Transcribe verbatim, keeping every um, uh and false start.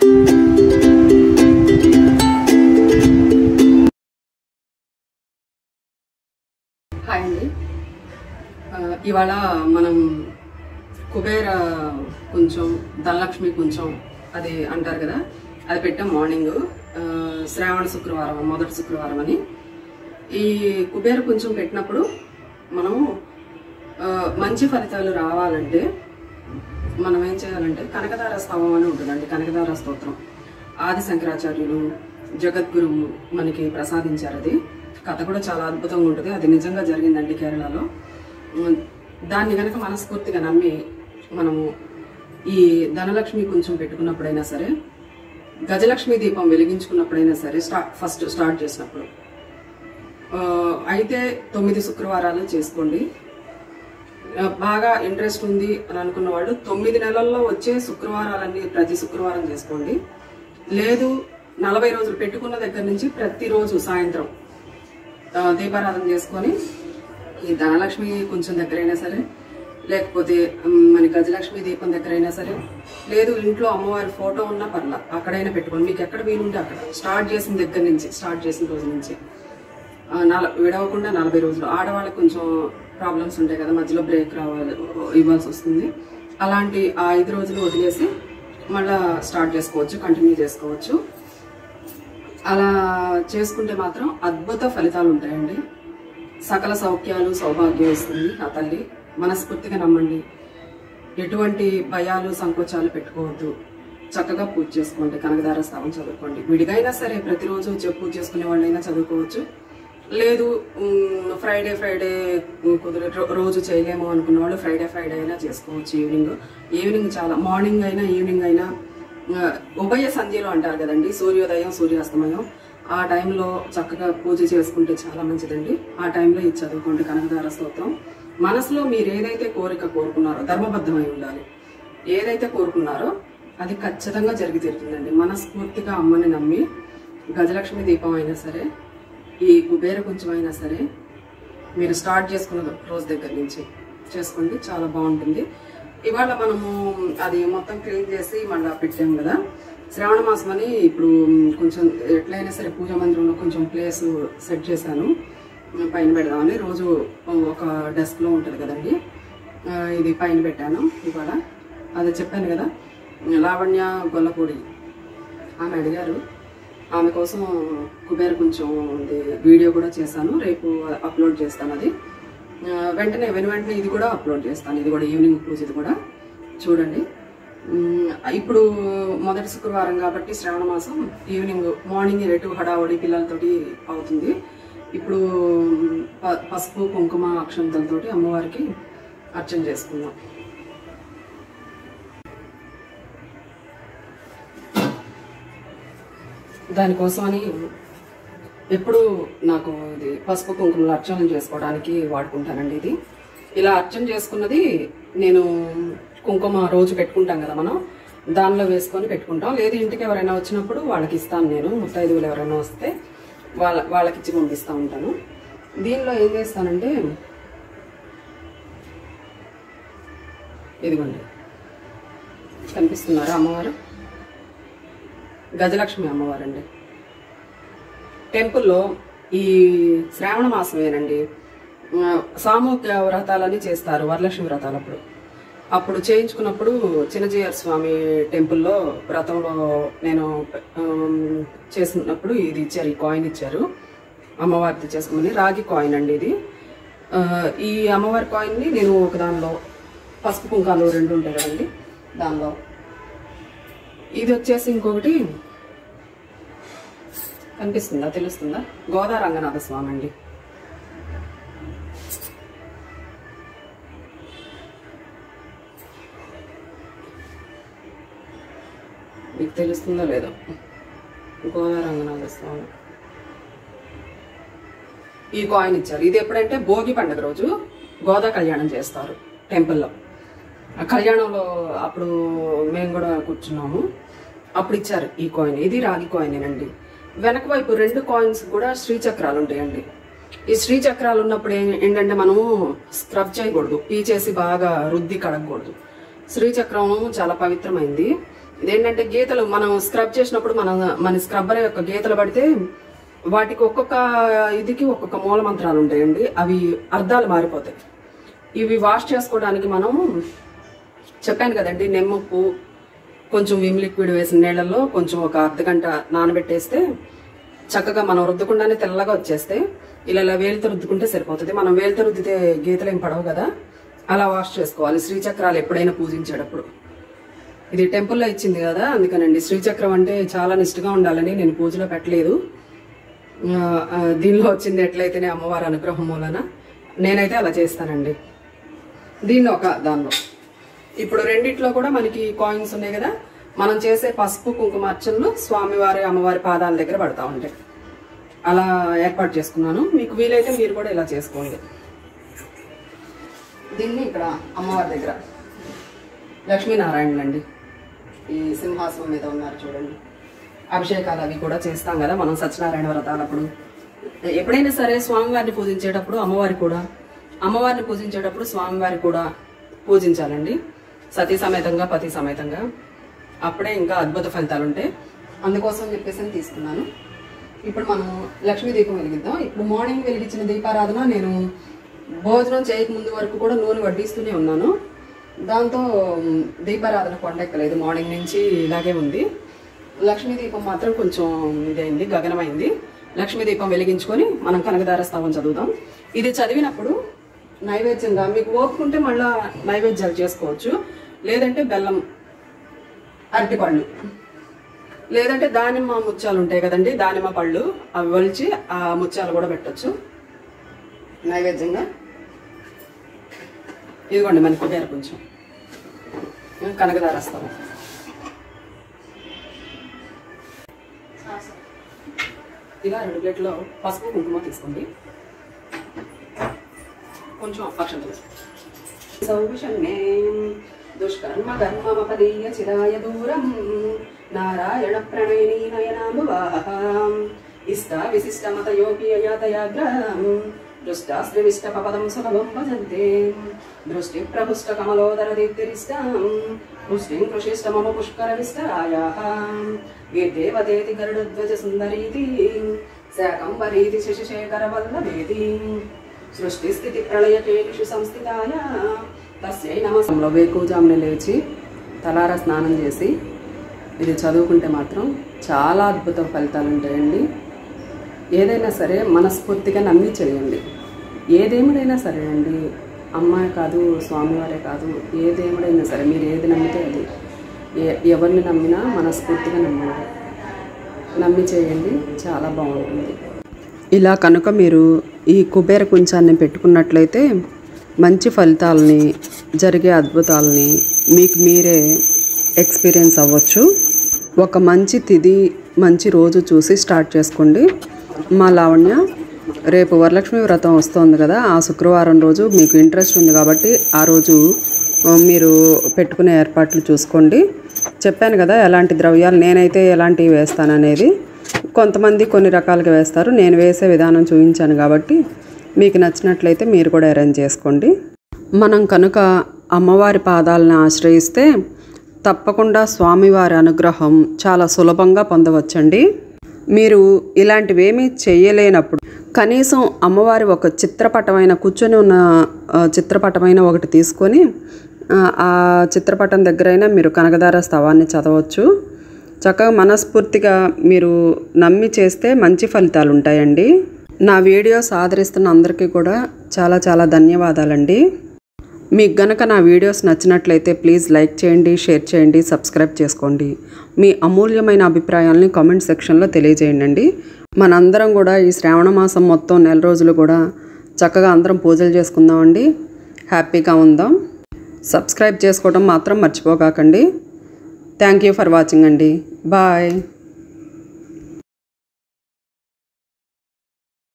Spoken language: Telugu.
హాయ్ అండి. ఇవాళ మనం కుబేర కొంచెం ధనలక్ష్మి కొంచెం అది అంటారు కదా, అది పెట్టాం మార్నింగ్. శ్రావణ శుక్రవారం, మొదటి శుక్రవారం అని. ఈ కుబేర కొంచెం పెట్టినప్పుడు మనము మంచి ఫలితాలు రావాలంటే మనం ఏం చేయాలంటే కనకదార స్తవం అని ఉంటుందండి. కనకదార స్తోత్రం ఆది శంకరాచార్యులు జగద్గురువు మనకి ప్రసాదించారు. అది కథ కూడా చాలా అద్భుతంగా ఉంటుంది. అది నిజంగా జరిగిందండి కేరళలో. దాన్ని కనుక మనస్ఫూర్తిగా నమ్మి మనము ఈ ధనలక్ష్మి కొంచెం పెట్టుకున్నప్పుడైనా సరే, గజలక్ష్మి దీపం వెలిగించుకున్నప్పుడైనా సరే, స్టార్ట్ ఫస్ట్ స్టార్ట్ చేసినప్పుడు అయితే తొమ్మిది శుక్రవారాలు చేసుకోండి. బాగా ఇంట్రెస్ట్ ఉంది అని అనుకున్న వాళ్ళు తొమ్మిది నెలల్లో వచ్చే శుక్రవారాలన్నీ ప్రతి శుక్రవారం చేసుకోండి. లేదు నలభై రోజులు పెట్టుకున్న దగ్గర నుంచి ప్రతిరోజు సాయంత్రం దీపారాధన చేసుకొని ఈ ధనలక్ష్మి కొంచెం దగ్గరైనా సరే, లేకపోతే మన గజలక్ష్మి దీపం దగ్గరైనా సరే, లేదు ఇంట్లో అమ్మవారి ఫోటో ఉన్నా పర్లా అక్కడైనా పెట్టుకోండి. మీకు ఎక్కడ వీలుంటే అక్కడ స్టార్ట్ చేసిన దగ్గర నుంచి, స్టార్ట్ చేసిన రోజు నుంచి నల విడవకుండా నలభై రోజులు. ఆడవాళ్ళకి కొంచెం ప్రాబ్లమ్స్ ఉంటాయి కదా, మధ్యలో బ్రేక్ రావాలి ఇవ్వాల్సి వస్తుంది. అలాంటి ఆ ఐదు రోజులు వదిలేసి మళ్ళా స్టార్ట్ చేసుకోవచ్చు, కంటిన్యూ చేసుకోవచ్చు. అలా చేసుకుంటే మాత్రం అద్భుత ఫలితాలు ఉంటాయండి. సకల సౌఖ్యాలు సౌభాగ్యం ఇస్తుంది ఆ తల్లి. మనస్ఫూర్తిగా నమ్మండి. ఎటువంటి భయాలు సంకోచాలు పెట్టుకోవద్దు. చక్కగా పూజ చేసుకోండి. కనకదార స్తవం చదువుకోండి. విడిగైనా సరే ప్రతిరోజు పూజ చేసుకునే వాళ్ళైనా చదువుకోవచ్చు. లేదు ఫ్రైడే ఫ్రైడే కుదిరే రోజు చేయలేము అనుకున్న వాళ్ళు ఫ్రైడే ఫ్రైడే అయినా చేసుకోవచ్చు. ఈవినింగ్ ఈవినింగ్ చాలా మార్నింగ్ అయినా ఈవినింగ్ అయినా ఉభయ సంధ్యలో అంటారు కదండి, సూర్యోదయం సూర్యాస్తమయం. ఆ టైంలో చక్కగా పూజ చేసుకుంటే చాలా మంచిదండి. ఆ టైంలో ఇది చదువుకోండి కనకదార స్తోత్రం. మనసులో మీరు ఏదైతే కోరిక కోరుకున్నారో, ధర్మబద్ధమై ఉండాలి, ఏదైతే కోరుకున్నారో అది ఖచ్చితంగా జరిగి తీరుతుందండి. మనస్ఫూర్తిగా అమ్మని నమ్మి గజలక్ష్మి దీపం అయినా సరే, ఈ కుబేర కొంచెం అయినా సరే మీరు స్టార్ట్ చేసుకున్న రోజు దగ్గర నుంచి చేసుకోండి. చాలా బాగుంటుంది. ఇవాళ మనము అది మొత్తం క్లీన్ చేసి మళ్ళీ పెట్టాము కదా, శ్రావణ మాసం అని ఇప్పుడు కొంచెం ఎట్లయినా సరే పూజా మందిరంలో కొంచెం ప్లేస్ సెట్ చేశాను పైన పెడదామని. రోజు ఒక డెస్క్లో ఉంటుంది కదండి, ఇది పైన పెట్టాను ఇవాళ. అది చెప్పాను కదా, లావణ్య గొల్లపూడి ఆమె అడిగారు. ఆమె కోసం కుబేర కొంచెం వీడియో కూడా చేశాను, రేపు అప్లోడ్ చేస్తాను. అది వెంటనే వెను వెంటనే ఇది కూడా అప్లోడ్ చేస్తాను. ఇది కూడా ఈవినింగ్ పూజ, ఇది కూడా చూడండి. ఇప్పుడు మొదటి శుక్రవారం కాబట్టి శ్రావణ మాసం ఈవినింగ్, మార్నింగ్ రేటు హడావుడి పిల్లలతోటి అవుతుంది. ఇప్పుడు పసుపు కుంకుమ అక్షంతలతోటి అమ్మవారికి అర్చన చేసుకుందాం. దానికోసమని ఎప్పుడు నాకు ఇది పసుపు కుంకుమలు అర్చన చేసుకోవడానికి వాడుకుంటానండి. ఇది ఇలా అర్చన చేసుకున్నది నేను కుంకుమ రోజు పెట్టుకుంటాం కదా మనం, దానిలో వేసుకొని పెట్టుకుంటాం. లేదు ఇంటికి ఎవరైనా వచ్చినప్పుడు వాళ్ళకి ఇస్తాను. నేను ముత్తైదువులు ఎవరైనా వస్తే వాళ్ళ వాళ్ళకి ఇచ్చి పంపిస్తూ ఉంటాను. దీనిలో ఏం చేస్తానంటే, ఇదిగోండి కనిపిస్తున్నారా అమ్మవారు, గజలక్ష్మి అమ్మవారండి. టెంపుల్లో ఈ శ్రావణ మాసమేనండి సామూహిక వ్రతాలని చేస్తారు, వరలక్ష్మి వ్రతాలు. అప్పుడు అప్పుడు చేయించుకున్నప్పుడు చిన్నజీయర్ స్వామి టెంపుల్లో వ్రతంలో నేను చేసినప్పుడు ఇది ఇచ్చారు, ఈ కాయిన్ ఇచ్చారు అమ్మవారిది చేసుకోమని. రాగి కాయిన్ అండి ఇది. ఈ అమ్మవారి కాయిన్ని నేను ఒక దానిలో పసుపు కుంకాలు రెండు ఉంటాయి కదండి దానిలో, ఇది వచ్చేసి ఇంకొకటి కనిపిస్తుందా తెలుస్తుందా, గోదా రంగనాథ స్వామి అండి. మీకు తెలుస్తుందో లేదో, గోదా రంగనాథ స్వామి ఈ కాయిన్ ఇచ్చారు. ఇది ఎప్పుడంటే భోగి పండుగ రోజు గోదా కళ్యాణం చేస్తారు టెంపుల్లో. ఆ కళ్యాణంలో అప్పుడు మేము కూడా కూర్చున్నాము, అప్పుడు ఇచ్చారు ఈ కాయిన్. ఇది రాగి కాయినేనండి. వెనక వైపు రెండు కాయిన్స్ కూడా శ్రీచక్రాలు ఉంటాయండి. ఈ శ్రీచక్రాలు ఉన్నప్పుడు ఏంటంటే మనము స్క్రబ్ చేయకూడదు, పీచేసి బాగా రుద్ది కడగకూడదు. శ్రీచక్రం చాలా పవిత్రమైంది. ఇదేంటంటే గీతలు మనం స్క్రబ్ చేసినప్పుడు మన మన స్క్రబ్బర్ యొక్క గీతలు పడితే వాటికి ఒక్కొక్క ఇదికి ఒక్కొక్క మూల మంత్రాలు ఉంటాయండి. అవి అర్థాలు మారిపోతాయి. ఇవి వాష్ చేసుకోవడానికి మనం చెప్పాను కదండి, నిమ్మప్పు కొంచెం విమ్ లిక్విడ్ వేసిన నీళ్ళల్లో కొంచెం ఒక అర్ధ గంట నానబెట్టేస్తే చక్కగా మనం రుద్దకుండానే తెల్లగా వచ్చేస్తే ఇలా ఇలా వేలితో రుద్దుకుంటే సరిపోతుంది. మనం వేలితో రుద్దితే గీతలు ఏం పడవు కదా, అలా వాష్ చేసుకోవాలి శ్రీచక్రాలు ఎప్పుడైనా పూజించేటప్పుడు. ఇది టెంపుల్లో ఇచ్చింది కదా, అందుకనండి శ్రీచక్రం అంటే చాలా నిష్ఠగా ఉండాలని నేను పూజలో పెట్టలేదు. దీనిలో వచ్చింది ఎట్లయితేనే అమ్మవారి అనుగ్రహం మూలన నేనైతే అలా చేస్తానండి. దీన్ని ఒక దానిలో ఇప్పుడు రెండిట్లో కూడా మనకి కాయిన్స్ ఉన్నాయి కదా, మనం చేసే పసుపు కుంకుమ అర్చనలు స్వామివారి అమ్మవారి పాదాల దగ్గర పడతా ఉంటాయి. అలా ఏర్పాటు చేసుకున్నాను. మీకు వీలైతే మీరు కూడా ఇలా చేసుకోండి. దీన్ని ఇక్కడ అమ్మవారి దగ్గర లక్ష్మీనారాయణులు అండి ఈ సింహాసనం మీద ఉన్నారు చూడండి. అభిషేకాలు అవి కూడా చేస్తాం కదా మనం సత్యనారాయణ వ్రతాలప్పుడు. ఎప్పుడైనా సరే స్వామివారిని పూజించేటప్పుడు అమ్మవారి కూడా అమ్మవారిని పూజించేటప్పుడు స్వామివారి కూడా పూజించాలండి, సతీ సమేతంగా పతి సమేతంగా. అప్పుడే ఇంకా అద్భుత ఫలితాలు ఉంటాయి. అందుకోసం చెప్పేసి తీసుకున్నాను. ఇప్పుడు మనం లక్ష్మీ దీపం వెలిగిద్దాం. ఇప్పుడు మార్నింగ్ వెలిగించిన దీపారాధన నేను భోజనం చేయక ముందు వరకు కూడా నూనె వడ్డిస్తూనే ఉన్నాను. దాంతో దీపారాధన కొండెక్కలేదు, మార్నింగ్ నుంచి ఇలాగే ఉంది. లక్ష్మీ దీపం మాత్రం కొంచెం ఇదైంది, గగనమైంది. లక్ష్మీ దీపం వెలిగించుకొని మనం కనకదార స్తవం చదువుదాం. ఇది చదివినప్పుడు నైవేద్యంగా మీకు ఓపుకుంటే మళ్ళా నైవేద్యాలు చేసుకోవచ్చు, లేదంటే బెల్లం అరటిపళ్ళు, లేదంటే దానిమ్మ ముత్యాలు ఉంటాయి కదండి, దానిమ్మ పళ్ళు అవి ఒలిచి ఆ ముత్యాలు కూడా పెట్టచ్చు నైవేద్యంగా. ఇదిగోండి మనకి కొబ్బరి కొంచెం కనకదార స్తవం. ఇలా రెండు ప్లేట్లో పసుపు కుంకుమ తీసుకోండి. కొంచెం అక్షంతలు. సౌషణ్యే దుష్కర్మ ధర్మమపదీయ చిరాయ దూరం నారాయణ ప్రణయనీ నయనాంబువాహం ఇష్టా విశిష్ట మతయోగి అయాతయాగ్రహం దృష్టాస్త్రివిష్ట పపదం సులభం భజంతే దృష్టి ప్రహుష్ట కమలోదర దీప్తిరిష్టాం పుష్టిం కృషిష్ట మమ పుష్కర విస్తరాయాః గీర్దేవతేతి గరుడధ్వజ సుందరీతి శాకంబరీతి శశిశేఖర వల్లభేతి సృష్టి స్థితి ప్రళయకేషు సంస్థితాయ తస్యై నమః. వేకువజామున లేచి తలారా స్నానం చేసి ఇది చదువుకుంటే మాత్రం చాలా అద్భుత ఫలితాలు ఉంటాయండి. ఏదైనా సరే మనస్ఫూర్తిగా నమ్మి చేయండి. ఏ దేవుడైనా సరే అండి, అమ్మాయి కాదు స్వామివారే కాదు, ఏ దేవుడైనా సరే మీరు ఏది నమ్మితే అది, ఎవరిని నమ్మినా మనస్ఫూర్తిగా నమ్మండి, నమ్మి చేయండి, చాలా బాగుంటుంది. ఇలా కనుక మీరు ఈ కుబేర కుంచాన్ని పెట్టుకున్నట్లయితే మంచి ఫలితాలని, జరిగే అద్భుతాలని మీకు మీరే ఎక్స్పీరియన్స్ అవ్వచ్చు. ఒక మంచి తిథి మంచి రోజు చూసి స్టార్ట్ చేసుకోండి. మా లావణ్య రేపు వరలక్ష్మి వ్రతం వస్తుంది కదా, ఆ శుక్రవారం రోజు మీకు ఇంట్రెస్ట్ ఉంది కాబట్టి ఆ రోజు మీరు పెట్టుకునే ఏర్పాట్లు చూసుకోండి. చెప్పాను కదా ఎలాంటి ద్రవ్యాలు నేనైతే ఎలాంటివి వేస్తాననేది. కొంతమంది కొన్ని రకాలుగా వేస్తారు, నేను వేసే విధానం చూపించాను కాబట్టి మీకు నచ్చినట్లయితే మీరు కూడా అరేంజ్ చేసుకోండి. మనం కనుక అమ్మవారి పాదాలను ఆశ్రయిస్తే తప్పకుండా స్వామివారి అనుగ్రహం చాలా సులభంగా పొందవచ్చండి. మీరు ఇలాంటివేమీ చేయలేనప్పుడు కనీసం అమ్మవారి ఒక చిత్రపటమైన కూర్చొని ఉన్న చిత్రపటమైన ఒకటి తీసుకొని ఆ చిత్రపటం దగ్గరైనా మీరు కనకదార స్తవాన్ని చదవచ్చు. చక్కగా మనస్ఫూర్తిగా మీరు నమ్మి చేస్తే మంచి ఫలితాలు ఉంటాయండి. నా వీడియోస్ ఆదరిస్తున్న అందరికీ కూడా చాలా చాలా ధన్యవాదాలండి. మీకు గనక నా వీడియోస్ నచ్చినట్లయితే ప్లీజ్ లైక్ చేయండి, షేర్ చేయండి, సబ్స్క్రైబ్ చేసుకోండి. మీ అమూల్యమైన అభిప్రాయాలని కామెంట్ సెక్షన్లో తెలియజేయండి. మనందరం కూడా ఈ శ్రావణ మాసం మొత్తం నెల రోజులు కూడా చక్కగా అందరం పూజలు చేసుకుందామండి, హ్యాపీగా ఉందాం. సబ్స్క్రైబ్ చేసుకోవడం మాత్రం మర్చిపోకండి. థ్యాంక్ యూ ఫర్ వాచింగ్ అండి. బాయ్.